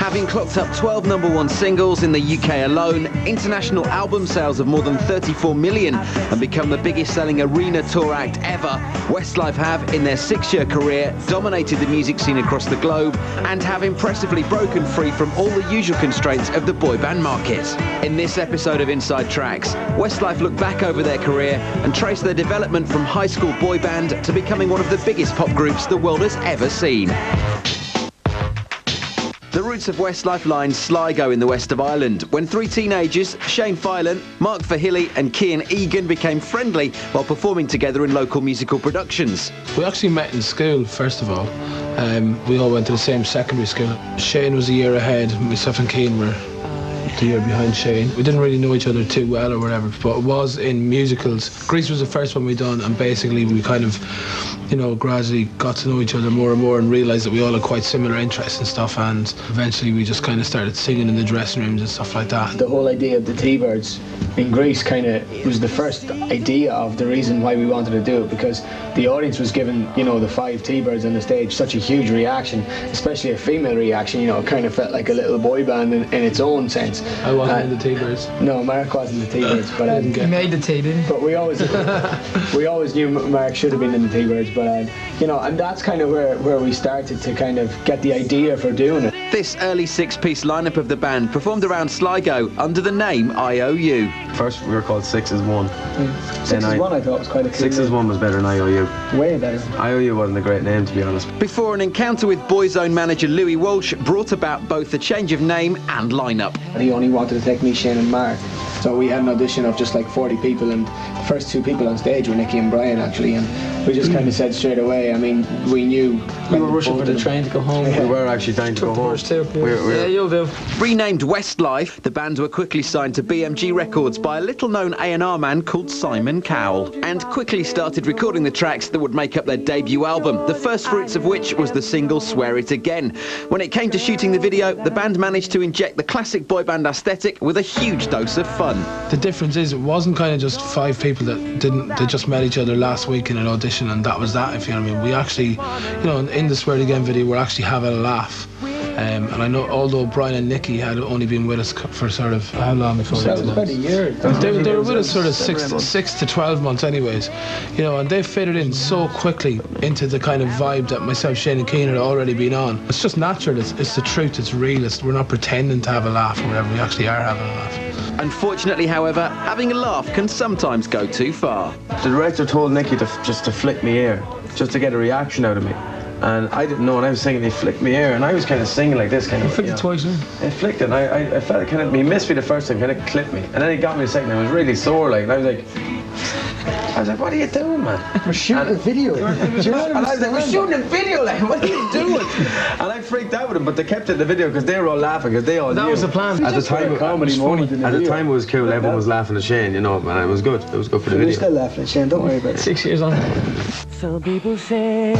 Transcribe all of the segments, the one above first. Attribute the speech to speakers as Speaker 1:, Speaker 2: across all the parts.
Speaker 1: Having clocked up 12 #1 singles in the UK alone, international album sales of more than 34 million, and become the biggest selling arena tour act ever, Westlife have, in their 6-year career, dominated the music scene across the globe and have impressively broken free from all the usual constraints of the boy band market. In this episode of Inside Trax, Westlife look back over their career and trace their development from high school boy band to becoming one of the biggest pop groups the world has ever seen. The roots of Westlife lie in Sligo in the west of Ireland, when 3 teenagers, Shane Filan, Mark Verhilly and Cian Egan, became friendly while performing together in local musical productions.
Speaker 2: We actually met in school, first of all. We all went to the same secondary school. Shane was a year ahead, myself and Cian were the year behind Shane. We didn't really know each other too well or whatever, but it was in musicals. Grease was the first one we done, and basically we kind of, you know, gradually got to know each other more and more and realised that we all had quite similar interests and stuff, and eventually we just kind of started singing in the dressing rooms and stuff like that.
Speaker 3: The whole idea of the T-Birds in Grease kind of was the first idea of the reason why we wanted to do it, because the audience was given, you know, the 5 T-Birds on the stage such a huge reaction, especially a female reaction. You know, it kind of felt like a little boy band in its own sense.
Speaker 2: I wasn't in the T-Birds.
Speaker 3: No, Mark wasn't the T-Birds, but
Speaker 4: he made the T, didn't he?
Speaker 3: But we always knew Mark should have been in the T-Birds, but you know, and that's kind of where we started to kind of get the idea for doing it.
Speaker 1: This early 6-piece lineup of the band performed around Sligo under the name IOU.
Speaker 5: First we were called 6 is 1.
Speaker 3: 6 is 1 I thought was quite a cool
Speaker 5: 6 is 1 was better than IOU.
Speaker 3: Way better.
Speaker 5: IOU wasn't a great name, to be honest.
Speaker 1: Before an encounter with Boyzone manager Louis Walsh brought about both a change of name and lineup.
Speaker 3: He only wanted to take me, Shane and Mark. So we had an audition of just like 40 people, and the first 2 people on stage were Nicky and Brian actually, and we just kind of said straight away, I mean, we knew.
Speaker 4: We were rushing for the train to go home.
Speaker 5: We were actually trying to go home.
Speaker 4: Yeah, you'll do.
Speaker 1: Renamed Westlife, the band were quickly signed to BMG Records by a little-known A&R man called Simon Cowell, and quickly started recording the tracks that would make up their debut album, the first fruits of which was the single Swear It Again. When it came to shooting the video, the band managed to inject the classic boy band aesthetic with a huge dose of fun.
Speaker 2: The difference is it wasn't kind of just 5 people that just met each other last week in an audition and that was that, if you know what I mean. We actually, you know, in the Swear It Again video, we're actually having a laugh. And I know, although Brian and Nicky had only been with us for sort of how long before?
Speaker 3: So it was about a year.
Speaker 2: They were with us sort of 6 to 12 months anyways, you know, and they fitted in so quickly into the kind of vibe that myself, Shane and Cian had already been on. It's just natural, it's the truth, it's real, we're not pretending to have a laugh or whatever, we actually are having a laugh.
Speaker 1: Unfortunately, however, having a laugh can sometimes go too far.
Speaker 5: The director told Nicky just to flick me ear, just to get a reaction out of me. And I didn't know, and I was singing, he flicked me ear, and I was kind of singing like this, kind of.
Speaker 4: You flicked it twice, didn't you?
Speaker 5: I flicked it, and I felt it kind of, he missed me the first time, kind of clipped me. And then he got me the second time, I was really sore, like, and I was like, what are you doing, man?
Speaker 3: We're shooting a video.
Speaker 5: And I was like, we're shooting a video, like, what are you doing? And I freaked out with them, but they kept it in the video because they were all laughing, because they all knew.
Speaker 4: That was the plan.
Speaker 5: At the time, it was cool, everyone was laughing at Shane, you know, and it was good. It was good for the video.
Speaker 3: We're still laughing at Shane, don't worry about it.
Speaker 4: 6 years on.
Speaker 6: Some people say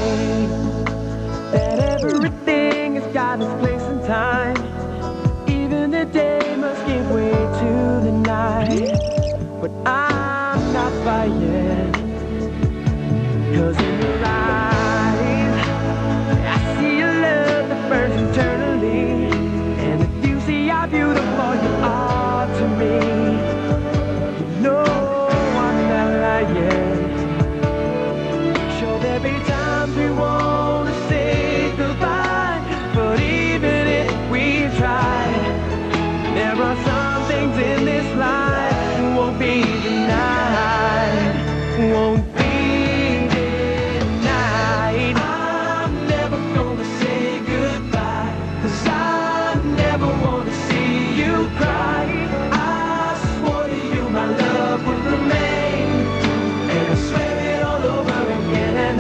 Speaker 6: that everything has got its place and time. Even the day must give way to the night. But I'm not buying, 'cause in your eyes I see a love that burns eternally. And if you see how beautiful you are to me, you know I'm not lying. Sure, there'll be times we want to say goodbye, but even if we try, there are some things in this life won't be denied, won't be denied. I'm never gonna say goodbye, 'cause I never wanna see you cry. I swore to you my love would remain, and I swear it all over again. And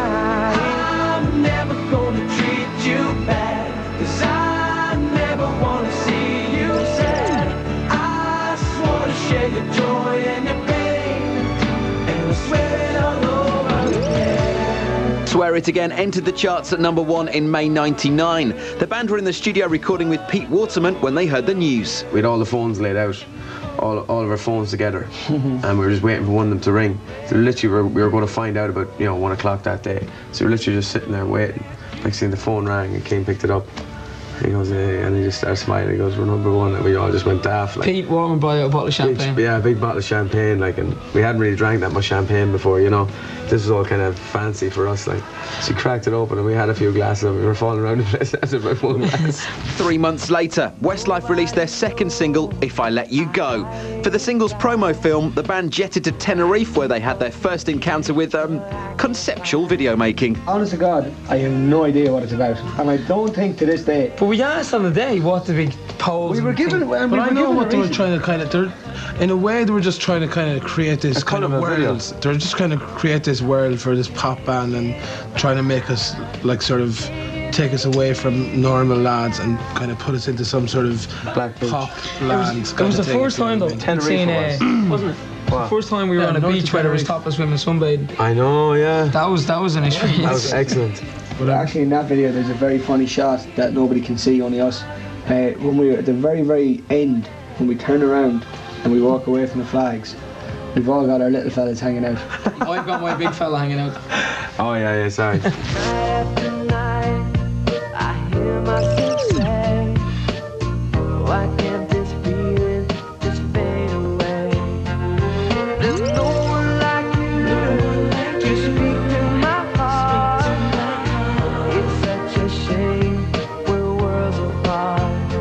Speaker 6: I'm never gonna treat you bad, 'cause I never wanna see you sad. I swore to share your joy and your pain, and I swear it all over again.
Speaker 1: Swear It Again entered the charts at #1 in May '99. The band were in the studio recording with Pete Waterman when they heard the news.
Speaker 5: We had all the phones laid out, all of our phones together, and we were just waiting for one of them to ring. So literally we were going to find out about, you know, 1 o'clock that day. So we were literally just sitting there waiting. Next thing the phone rang and Cian picked it up. He goes, and he just started smiling. He goes, we're #1, and we all just went daft. Like,
Speaker 4: Pete Warman bought a bottle of champagne.
Speaker 5: Big bottle of champagne, like, and we hadn't really drank that much champagne before, you know. This was all kind of fancy for us, like. So he cracked it open, and we had a few glasses, and we were falling around the place after about 1 glass.
Speaker 1: 3 months later, Westlife released their second single, If I Let You Go. For the single's promo film, the band jetted to Tenerife, where they had their first encounter with conceptual video making.
Speaker 3: Honest to God, I have no idea what it's about, and I don't think to this day.
Speaker 4: But we asked on the day what the big polls.
Speaker 3: We were given.
Speaker 2: But I know what they were trying to kind of. In a way, they were just trying to kind of create this kind of world. They were just trying to create this world for this pop band and trying to make us like sort of take us away from normal lads and kind of put us into some sort of pop land.
Speaker 4: It was the first time though.
Speaker 5: Tenerife
Speaker 4: wasn't it? The first time we were on a beach where there was topless women sunbathing.
Speaker 5: I know, yeah.
Speaker 4: That was an experience.
Speaker 5: That was excellent.
Speaker 3: But actually, in that video, there's a very funny shot that nobody can see, only us. When we were at the very, very end, when we turn around and we walk away from the flags, we've all got our little fellas hanging out.
Speaker 4: I've got my big fella hanging out.
Speaker 5: Oh yeah, sorry.
Speaker 6: Night after night, I hear myself say, why can't this feeling just fade away? There's no one like you to speak to my heart. It's such a shame we're worlds apart.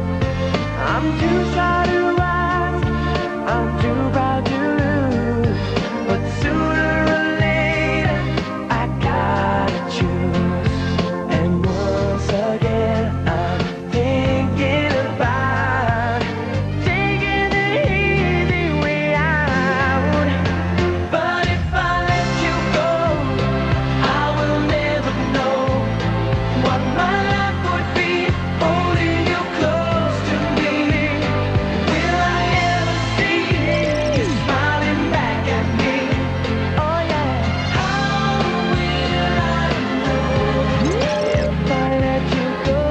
Speaker 6: I'm too shy to rise, I'm too proud to lose, but sooner or later I gotta choose. And once again I'm thinking about taking the easy way out. But if I let you go, I will never know what my life would be holding you close to me. Will I ever see you smiling back at me? Oh yeah. How will I know if I let you go?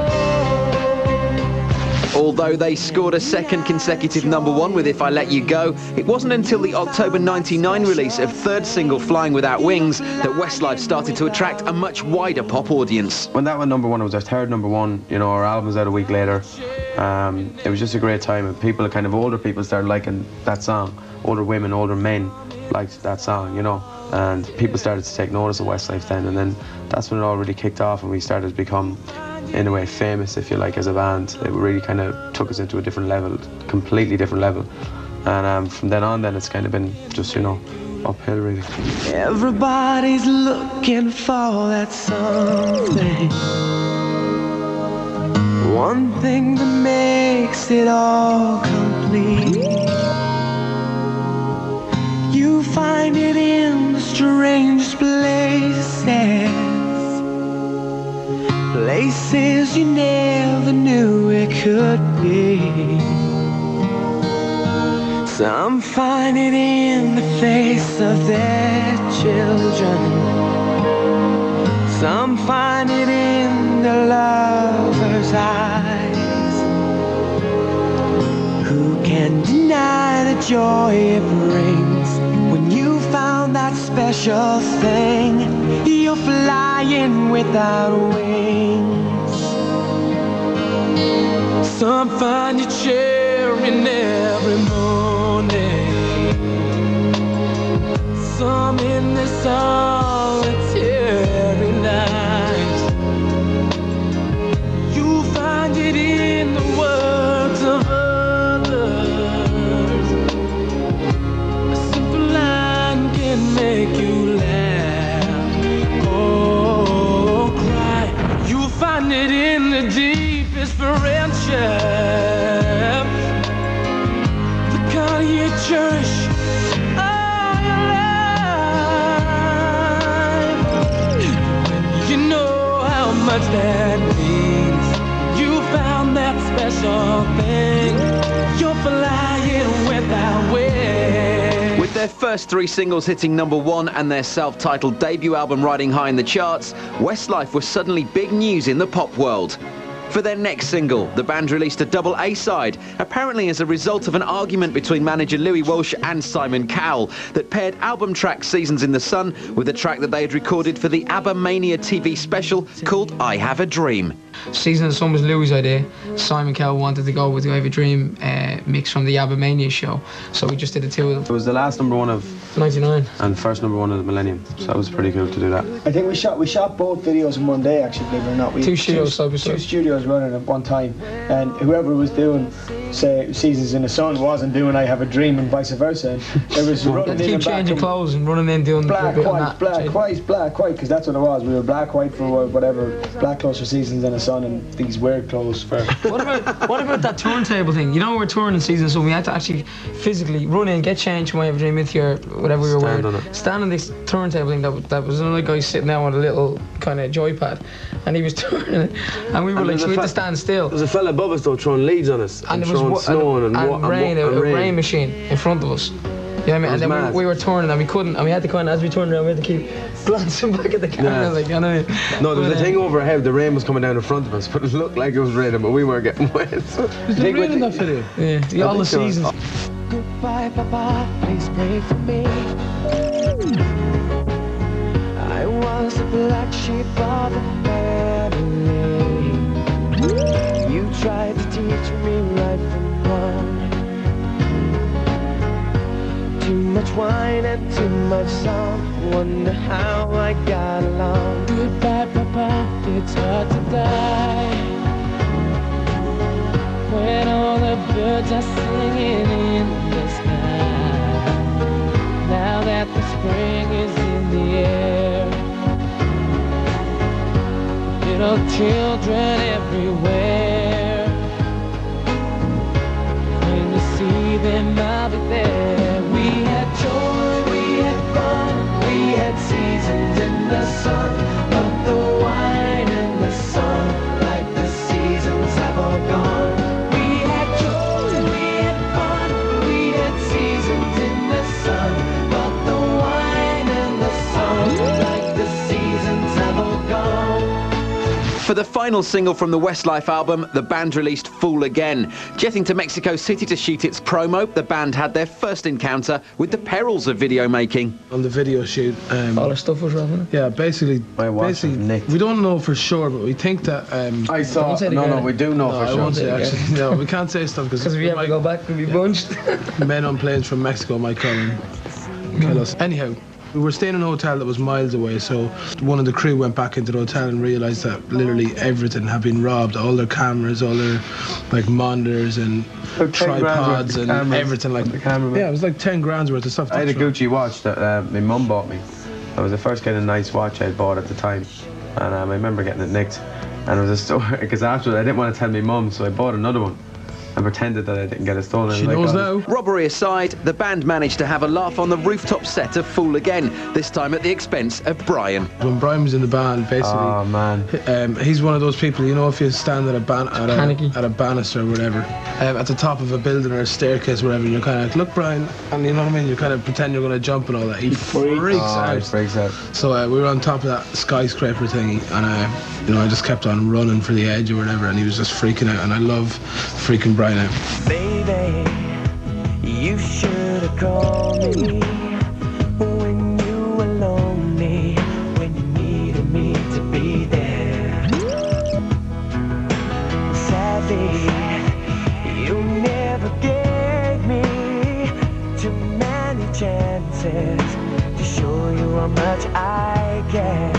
Speaker 1: Although they scored a second consecutive #1 with If I Let You Go, it wasn't until the October '99 release of third single Flying Without Wings that Westlife started to attract a much wider pop audience.
Speaker 5: When that went #1, it was our third #1. You know, our album was out a week later. It was just a great time, and people, kind of older people, started liking that song. Older women, older men liked that song, you know. And people started to take notice of Westlife then, and then that's when it all really kicked off, and we started to become, in a way, famous, if you like, as a band. It really kind of took us into a different level, completely different level. And from then on, then it's kind of been just, you know, uphill really.
Speaker 6: Everybody's looking for that something, one thing that makes it all complete. You find it in the strangest places, places you never knew it could be. Some find it in the face of their children, some find it in the lover's eyes. Who can deny the joy it brings when you found that special thing? You're flying without wings. Some find you cheering every morning, some in the solitary night. You find it in the words of others. A simple line can make you laugh or cry. You find it in the deepest friendship, the kind you cherish all your life. You know how much that means. You found that special thing. You're flying without wings.
Speaker 1: With their first 3 singles hitting #1 and their self-titled debut album riding high in the charts, Westlife was suddenly big news in the pop world. For their next single, the band released a double A-side, apparently as a result of an argument between manager Louis Walsh and Simon Cowell that paired album track Seasons in the Sun with a track that they had recorded for the ABBA Mania TV special called I Have a Dream.
Speaker 4: Season of the Sun was Louis' idea. Simon Cowell wanted to go with the I Have a Dream mix from the Abba-Mania show. So we just did the two of them.
Speaker 5: It was the last #1 of
Speaker 4: 99.
Speaker 5: and first #1 of the millennium. So that was pretty cool to do that.
Speaker 3: I think we shot both videos in one day, actually, believe it or not.
Speaker 4: Two studios side by side.
Speaker 3: Two studios running at one time, and whoever was doing, say, Seasons in the Sun wasn't doing I Have a Dream and vice versa. And it was running in
Speaker 4: keep
Speaker 3: and back
Speaker 4: changing clothes and running in doing
Speaker 3: black,
Speaker 4: the
Speaker 3: white, black, white, because that's what it was. We were black, white for whatever, black clothes for Seasons in the Sun, and these weird clothes for.
Speaker 4: What about that turntable thing? You know, we're touring in Season, so we had to actually physically run in, get changed from I Have a Dream with your whatever we were wearing. Stand on this turntable thing that was another guy sitting there on a little kind of joypad, and he was turning it, and we were like, so we had to stand still.
Speaker 2: There was a fella above us though throwing leaves on us,
Speaker 4: and there was a rain machine in front of us. Yeah, I mean, and then we were turning and we couldn't, and we had to kind of, as we turned around, we had to keep glancing back at the camera, like, you know.
Speaker 5: No, there was a thing overhead, the rain was coming down in front of us, but it looked like it was raining, but we weren't getting wet. So.
Speaker 2: Was there rain in that video?
Speaker 4: Yeah, all the seasons.
Speaker 6: Goodbye, Papa, please pray for me. I was the black sheep of the family. You tried to teach me right from wrong. Too much wine and too much song. Wonder how I got along. Goodbye, Papa, it's hard to die when all the birds are singing in the sky. Now that the spring is in the air, little children everywhere. When you see them, I'll be there. We had joy, we had fun, we had seasons in the sun, but the wine and the sun, like the seasons, have all gone. We had joy, we had fun, we had seasons in the sun, but the wine and the sun, like the seasons, have all gone.
Speaker 1: For the final single from the Westlife album, the band released Fool Again. Jetting to Mexico City to shoot its promo, the band had their first encounter with the perils of video making.
Speaker 2: On the video shoot,
Speaker 4: all our stuff was wrong.
Speaker 2: yeah, basically, we don't know for sure, but we think that.
Speaker 5: I saw. No, we do know for
Speaker 2: I
Speaker 5: sure.
Speaker 2: won't say actually. No, we can't say stuff
Speaker 4: Because if we have to go back, we'll be bunched.
Speaker 2: Men on planes from Mexico might come and kill us. Anyhow. We were staying in a hotel that was miles away, so one of the crew went back into the hotel and realised that literally everything had been robbed. All their cameras, all their like monitors and tripods and everything like that. Yeah, it was like 10 grand's worth of stuff.
Speaker 5: I had a Gucci watch that my mum bought me. It was the first kind of nice watch I'd bought at the time, and I remember getting it nicked. And it was a story, because after I didn't want to tell my mum, so I bought another one and pretended that I didn't get it stolen.
Speaker 2: She knows now.
Speaker 1: Robbery aside, the band managed to have a laugh on the rooftop set of Fool Again, this time at the expense of Brian.
Speaker 2: When Brian was in the band, basically,
Speaker 5: oh man,
Speaker 2: he's one of those people, you know, if you stand at a banister or whatever, at the top of a building or a staircase or whatever, you're kind of like, look Brian, and you know what I mean, you kind of pretend you're going to jump and all that. He freaks out. So we were on top of that skyscraper thingy, and you know, I just kept on running for the edge or whatever, and he was just freaking out, and I love freaking Brian out.
Speaker 6: Baby, you should have called me when you were lonely, when you needed me to be there. Sadly, you never gave me too many chances to show you how much I care.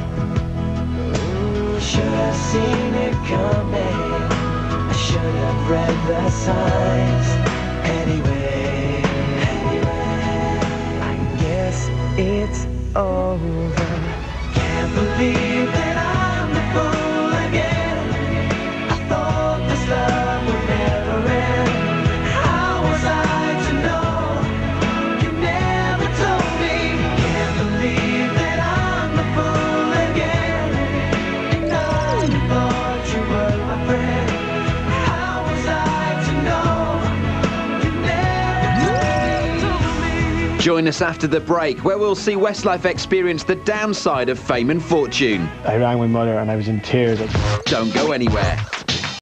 Speaker 6: Should have seen it coming, I should have read the signs. Anyway, I guess it's over. Can't believe that I'm the fool again. I thought this love would never end. How was I to know? You never told me. Can't believe that I'm the fool again. And I thought you were my friend. How was I to know? You never told me.
Speaker 1: Join us after the break, where we'll see Westlife experience the downside of fame and fortune.
Speaker 3: I rang my mother and I was in tears.
Speaker 1: Don't go anywhere.